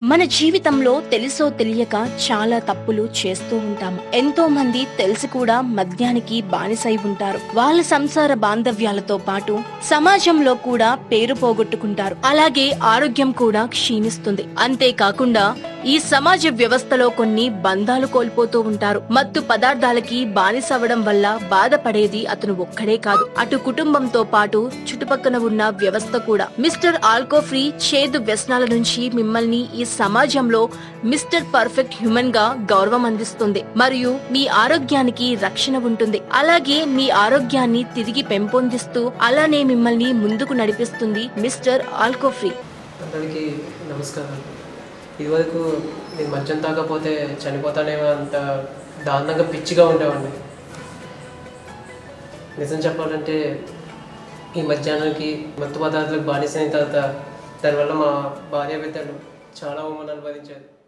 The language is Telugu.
మన జీవితంలో తెలుసో తెలియక చాలా తప్పులు చేస్తూ ఉంటాము. ఎంతో మంది తెలిసి కూడా మద్యానికి బానిసై ఉంటారు. వాళ్ళ సంసార బాంధవ్యాలతో పాటు సమాజంలో కూడా పేరు పోగొట్టుకుంటారు. అలాగే ఆరోగ్యం కూడా క్షీణిస్తుంది. అంతేకాకుండా ఈ సమాజ వ్యవస్థలో కొన్ని బంధాలు కోల్పోతూ ఉంటారు. మత్తు పదార్థాలకి బానిసవడం వల్ల బాధపడేది అతను ఒక్కడే కాదు, అటు కుటుంబంతో పాటు చుట్టుపక్కన ఉన్న వ్యవస్థ కూడా. మిస్టర్ ఆల్కో ఫ్రీ చేదు వ్యసనాల నుంచి మిమ్మల్ని ఈ సమాజంలో మిస్టర్ పర్ఫెక్ట్ హ్యూమన్ గా గౌరవం అందిస్తుంది మరియు మీ ఆరోగ్యానికి రక్షణ ఉంటుంది. అలాగే మీ ఆరోగ్యాన్ని తిరిగి పెంపొందిస్తూ అలానే మిమ్మల్ని ముందుకు నడిపిస్తుంది మిస్టర్ ఆల్కో ఫ్రీ. అందరికీ నమస్కారం. ఇదివరకు నేను మద్యం తాగకపోతే చనిపోతానేమో అంత దారుణంగా పిచ్చిగా ఉండేవాడిని. నిజం చెప్పాలంటే ఈ మద్యానికి మత్తు పదార్థాలకు బానిసైన తర్వాత దానివల్ల మా భార్య బిడ్డలు చాలా అవమానాలు అనుభవించారు.